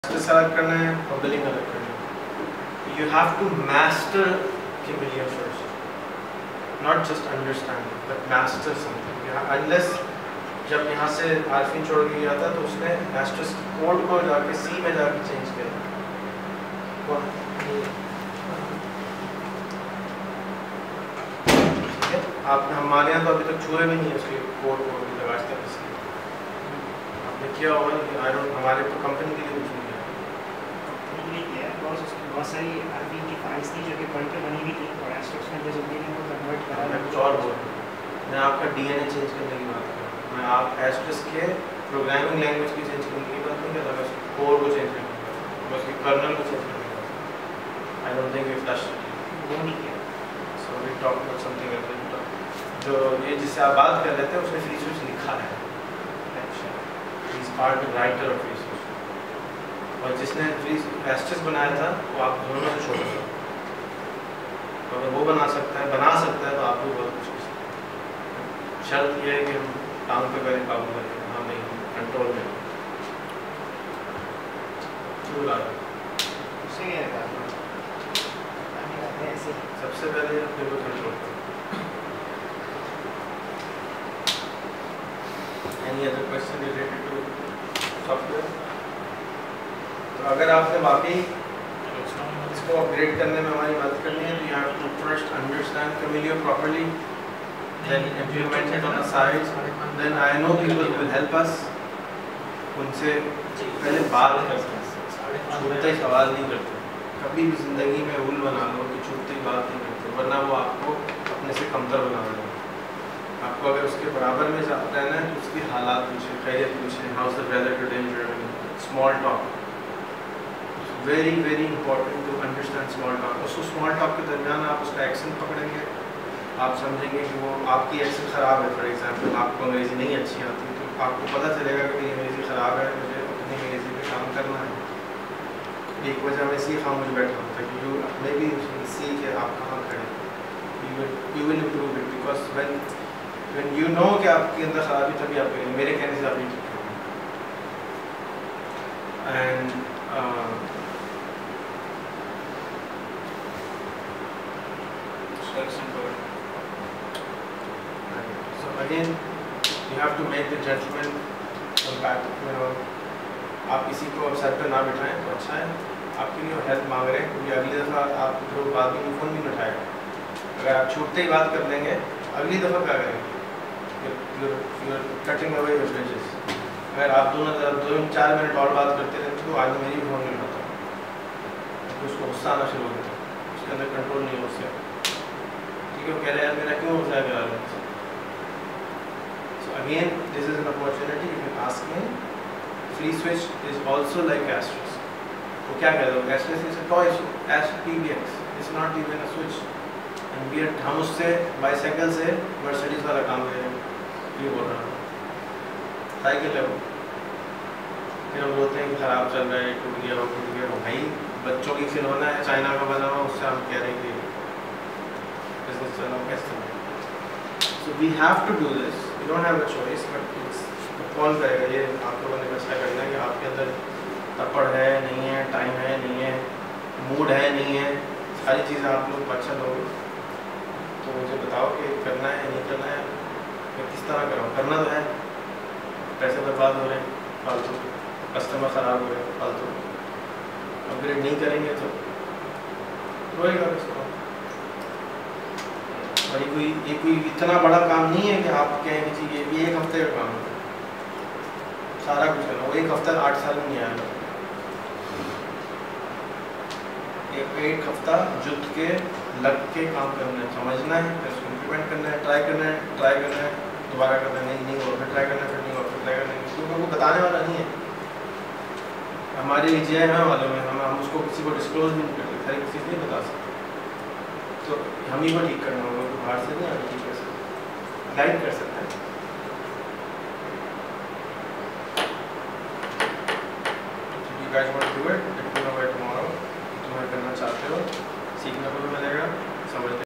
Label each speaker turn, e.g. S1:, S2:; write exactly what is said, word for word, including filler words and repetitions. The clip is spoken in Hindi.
S1: सेलेक्ट करना है और बिलिंग अलग करना है. You have to master Camellia first, not just understand, but master something. Unless जब यहाँ से आरफिन छोड़ के गया था तो उसने मास्टर्स कोड को जाके सी में जाके चेंज किया. ठीक है, आपने हमारे यहाँ तो अभी तक छुए भी नहीं है उसके कोड को लगाते हैं. आपने किया होगा कि आई डोंट, हमारे तो कंपनी के लिए कुछ नहीं किया.
S2: कंपनी किया है बहुत उसकी बहुत सारी आरफिन की फाइल्स थी जो कि पढ़ के बनी भी थी और एस्ट्रोक्स में जो भी को कन्वर्ट करा.
S1: मैं कुछ और बोल रहा हूँ, मैं आपका डीएनए चेंज करने की बात कर रहा हूँ. मैं आप एस्ट्रस के प्रोग्रामिंग लैंग्वेज की चेंज करने की बात नहीं कर रहा, मैं उसके कोड को चेंज करने की बात कर रहा हूँ, मैं उसके कर्नल को चेंज करने की बात कर रहा हूँ. I don't think if that's
S2: वो नहीं किया.
S1: So we talk about something else. जो ये जिससे आप बात कर रहे थे उसने फ्री स्विच लिखा है. अच्छा, he is part writer of free switch. और जिसने फ्री एस्ट्रस बनाया था वो आप दोनों में से छोटा था. तो अगर वो बना सकता है बना सकता है तो आप भी बहुत कुछ कर सकते हैं. शर्त यह है कि हम काम पे करें, काबू करें, हाँ नहीं कंट्रोल में.
S2: उससे क्या है ऐसे
S1: सबसे पहले अपने को कंट्रोल करें. Any other question related to software? तो अगर आपने वाकई इसको अपग्रेड करने में हमारी मदद करनी है तो you have to first understand Camellia properly, then implement it on the sides, then I know people will help us. उनसे पहले बात करते हैं, छूटते ही सवाल नहीं करते. कभी भी ज़िंदगी में रूल बना लो कि छूटते ही बात नहीं करते, वरना वो आपको अपने से कमतर बना देगा. आपको अगर उसके बराबर में रहना है तो उसकी हालात पूछे, खैरियत पूछे, how's the weather today in Germany, small talk. Very very important to understand small talk. उसको स्मॉल टॉक के दरमियान आप उसका एक्सेंट पकड़ेंगे, आप समझेंगे कि वो आपकी एक्सेंट ख़राब है. फॉर एग्जांपल आपको अंग्रेज़ी नहीं अच्छी आती तो आपको पता चलेगा कि मेरी अंग्रेज़ी ख़राब है, मुझे अपनी अंग्रेज़ी पे काम करना है. एक वजह मैं इसी खामोश बैठा हूँ ताकि यू अपने भी सी कि आप कहाँ खड़े. You will improve it because when when you know कि आपके अंदर खराबी तभी आप करेंगे. मेरे कहने से आप नहीं ठीक होंगे. And so again you have to make the gentleman back. You know, आप किसी को सर पे ना बिठाएं तो अच्छा है. आपके लिए हेल्प मांग रहे हैं क्योंकि अगली दफ़ा आप जो बाद में फ़ोन नहीं उठाएगा. अगर आप छूटते ही बात कर लेंगे अगली दफ़ा क्या करेंगे? You're cutting away your bridges. अगर आप दोनों दो चार मिनट और बात करते रहते तो आज मेरी फोन नहीं उठाता तो उसको गुस्सा आना शुरू हो गया. उसके अंदर कंट्रोल नहीं हो उससे. ठीक है, वो कह रहे हैं मेरा क्यों गुस्सा करा रहे हैं. So again, this is an opportunity. You can ask me. Free switch is also like Asterisk. वो क्या कह रहे हो? Asterisk is a toy switch. Asterisk P B X. It's not even a switch. And we are हम उससे बाइसाइकिल से मर्सिडीज वाला काम कर रहे हैं. ये बोल रहा हूँ साइकिल है वो. फिर हम बोलते हैं कि ख़राब चल रहा है, टूट गया वो टूट गया वो. भाई बच्चों की खिलौना है, चाइना का बना हुआ, उससे हम कह रहे हैं कि बिजनेस चल रहा कैसे. So we have to do this. We don't have a choice. But it's कौन करेगा? ये आप लोगों ने फैसला करना है कि आपके अंदर तपड़ है नहीं है, टाइम है नहीं है, मूड है नहीं है. सारी चीज़ें आप लोग अच्छा लोगे तो मुझे बताओ कि करना है नहीं करना है. मैं किस तरह कराऊँ? करना तो है. पैसे बर्बाद हो रहे हैं फालतू, कस्टमर ख़राब हो रहे हैं फालतू. अपग्रेड नहीं करेंगे तो रोएगा उसको. और ये कोई ये कोई इतना बड़ा काम नहीं है कि आप कहें कि जी ये एक हफ्ते का काम है सारा कुछ करना. वो एक हफ्ता आठ साल में नहीं आएगा. एक एक हफ्ता जुट के लग के काम करना है, समझना है, फिर उसको इम्प्लीमेंट करना है, ट्राई करना है, ट्राई करना है, दोबारा करना है, नहीं नहीं हो फिर ट्राई करना है, फिर नहीं हो फिर ट्राई करना है. क्योंकि वो बताने वाला नहीं है. हमारे जे एम वालों में हम हम उसको किसी को डिस्क्लोज नहीं करते, सारी चीज़ नहीं बता सकते. तो हम ही को ठीक करना होगा, तो बाहर से नहीं आगे ठीक कर सकते, गाइड कर सकते हैं. You guys want to do it? Let me know by tomorrow. तुम्हें करना चाहते हो, सीखने को भी मिलेगा, समझ